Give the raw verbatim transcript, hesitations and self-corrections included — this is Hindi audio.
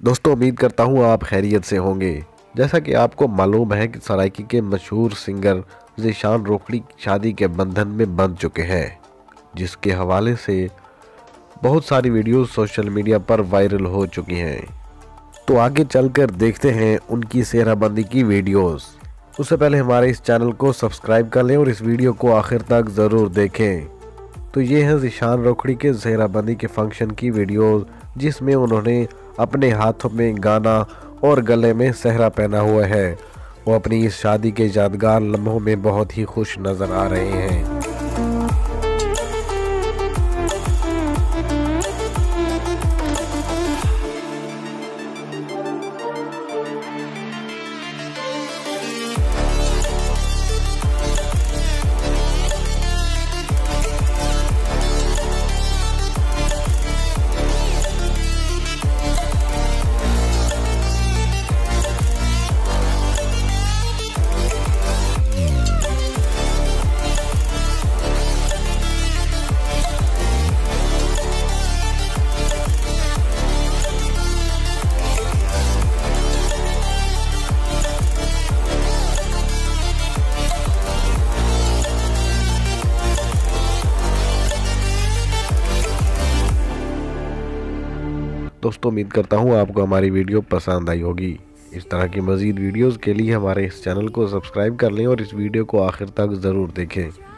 दोस्तों उम्मीद करता हूँ आप खैरियत से होंगे। जैसा कि आपको मालूम है कि सराइकी के मशहूर सिंगर ज़ीशान रोखड़ी शादी के बंधन में बंध चुके हैं, जिसके हवाले से बहुत सारी वीडियोस सोशल मीडिया पर वायरल हो चुकी हैं। तो आगे चलकर देखते हैं उनकी सेहराबंदी की वीडियोस। उससे पहले हमारे इस चैनल को सब्सक्राइब कर लें और इस वीडियो को आखिर तक ज़रूर देखें। तो ये है ज़ीशान रोखड़ी के सेहराबंदी के फंक्शन की वीडियोस, जिसमें उन्होंने अपने हाथों में गाना और गले में सेहरा पहना हुआ है। वो अपनी इस शादी के यादगार लम्हों में बहुत ही खुश नज़र आ रहे हैं। दोस्तों उम्मीद करता हूँ आपको हमारी वीडियो पसंद आई होगी। इस तरह की मज़ीद वीडियोज़ के लिए हमारे इस चैनल को सब्सक्राइब कर लें और इस वीडियो को आखिर तक ज़रूर देखें।